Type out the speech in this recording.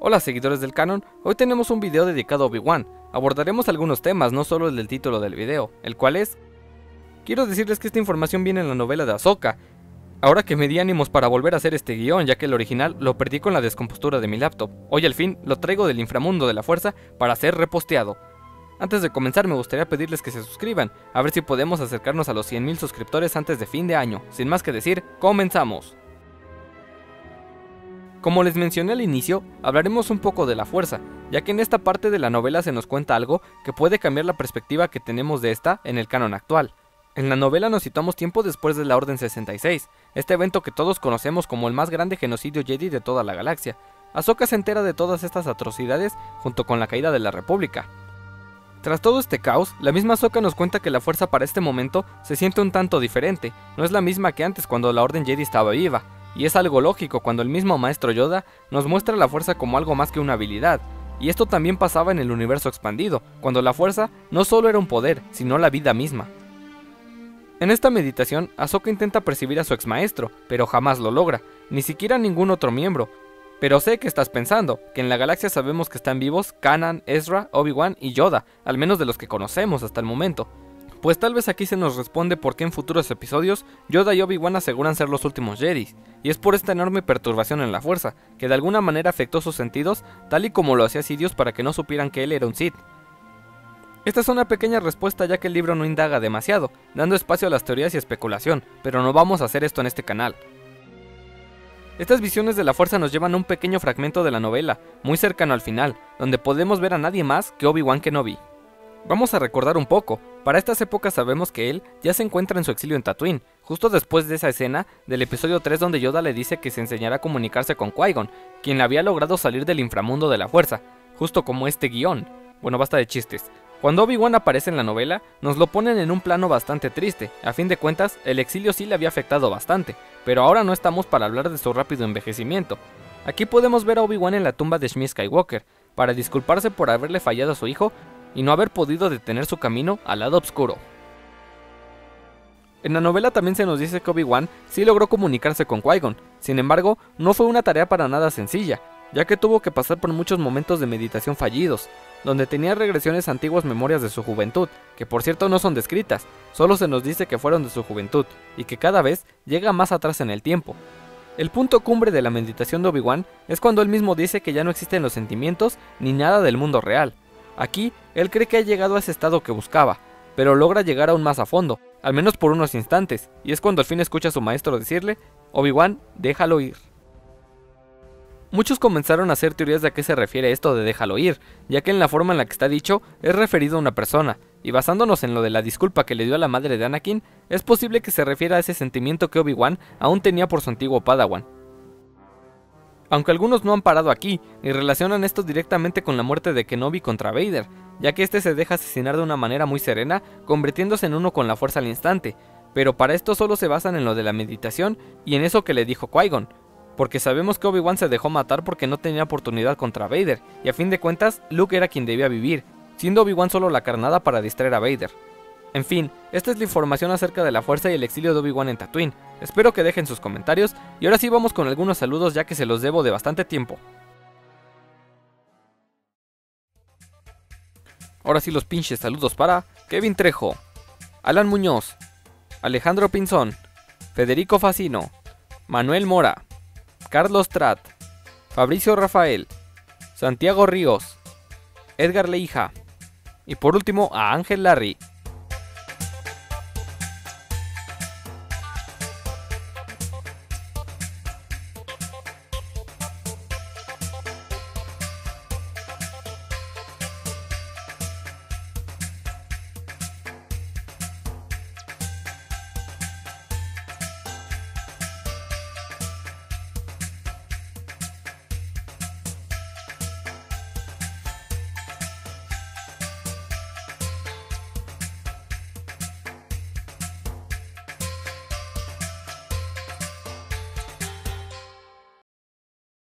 Hola seguidores del canon, hoy tenemos un video dedicado a Obi-Wan. Abordaremos algunos temas, no solo el del título del video, el cual es... Quiero decirles que esta información viene en la novela de Ahsoka. Ahora que me di ánimos para volver a hacer este guión, ya que el original lo perdí con la descompostura de mi laptop. Hoy al fin lo traigo del inframundo de la fuerza para ser reposteado. Antes de comenzar me gustaría pedirles que se suscriban, a ver si podemos acercarnos a los 100.000 suscriptores antes de fin de año. Sin más que decir, comenzamos. Como les mencioné al inicio, hablaremos un poco de la fuerza, ya que en esta parte de la novela se nos cuenta algo que puede cambiar la perspectiva que tenemos de esta en el canon actual. En la novela nos situamos tiempo después de la Orden 66, este evento que todos conocemos como el más grande genocidio Jedi de toda la galaxia. Ahsoka se entera de todas estas atrocidades junto con la caída de la República. Tras todo este caos, la misma Ahsoka nos cuenta que la fuerza para este momento se siente un tanto diferente, no es la misma que antes cuando la Orden Jedi estaba viva. Y es algo lógico cuando el mismo maestro Yoda nos muestra la fuerza como algo más que una habilidad, y esto también pasaba en el universo expandido, cuando la fuerza no solo era un poder, sino la vida misma. En esta meditación, Ahsoka intenta percibir a su ex maestro, pero jamás lo logra, ni siquiera ningún otro miembro. Pero sé que estás pensando, que en la galaxia sabemos que están vivos Kanan, Ezra, Obi-Wan y Yoda, al menos de los que conocemos hasta el momento. Pues tal vez aquí se nos responde por qué en futuros episodios Yoda y Obi-Wan aseguran ser los últimos Jedi, y es por esta enorme perturbación en la fuerza, que de alguna manera afectó sus sentidos, tal y como lo hacía Sidious para que no supieran que él era un Sith. Esta es una pequeña respuesta ya que el libro no indaga demasiado, dando espacio a las teorías y especulación, pero no vamos a hacer esto en este canal. Estas visiones de la fuerza nos llevan a un pequeño fragmento de la novela, muy cercano al final, donde podemos ver a nadie más que Obi-Wan Kenobi. Vamos a recordar un poco, para estas épocas sabemos que él ya se encuentra en su exilio en Tatooine, justo después de esa escena del episodio 3 donde Yoda le dice que se enseñará a comunicarse con Qui-Gon, quien le había logrado salir del inframundo de la fuerza, justo como este guión. Bueno, basta de chistes. Cuando Obi-Wan aparece en la novela, nos lo ponen en un plano bastante triste, a fin de cuentas, el exilio sí le había afectado bastante, pero ahora no estamos para hablar de su rápido envejecimiento. Aquí podemos ver a Obi-Wan en la tumba de Shmi Skywalker, para disculparse por haberle fallado a su hijo, y no haber podido detener su camino al lado oscuro. En la novela también se nos dice que Obi-Wan sí logró comunicarse con Qui-Gon, sin embargo, no fue una tarea para nada sencilla, ya que tuvo que pasar por muchos momentos de meditación fallidos, donde tenía regresiones a antiguas memorias de su juventud, que por cierto no son descritas, solo se nos dice que fueron de su juventud, y que cada vez llega más atrás en el tiempo. El punto cumbre de la meditación de Obi-Wan es cuando él mismo dice que ya no existen los sentimientos ni nada del mundo real. Aquí, él cree que ha llegado a ese estado que buscaba, pero logra llegar aún más a fondo, al menos por unos instantes, y es cuando al fin escucha a su maestro decirle, Obi-Wan, déjalo ir. Muchos comenzaron a hacer teorías de a qué se refiere esto de déjalo ir, ya que en la forma en la que está dicho es referido a una persona, y basándonos en lo de la disculpa que le dio a la madre de Anakin, es posible que se refiera a ese sentimiento que Obi-Wan aún tenía por su antiguo Padawan. Aunque algunos no han parado aquí, y relacionan esto directamente con la muerte de Kenobi contra Vader, ya que este se deja asesinar de una manera muy serena, convirtiéndose en uno con la fuerza al instante, pero para esto solo se basan en lo de la meditación y en eso que le dijo Qui-Gon, porque sabemos que Obi-Wan se dejó matar porque no tenía oportunidad contra Vader, y a fin de cuentas, Luke era quien debía vivir, siendo Obi-Wan solo la carnada para distraer a Vader. En fin, esta es la información acerca de la fuerza y el exilio de Obi-Wan en Tatooine. Espero que dejen sus comentarios, y ahora sí vamos con algunos saludos ya que se los debo de bastante tiempo. Ahora sí los pinches saludos para Kevin Trejo, Alan Muñoz, Alejandro Pinzón, Federico Facino, Manuel Mora, Carlos Trat, Fabricio Rafael, Santiago Ríos, Edgar Leija, y por último a Ángel Larry.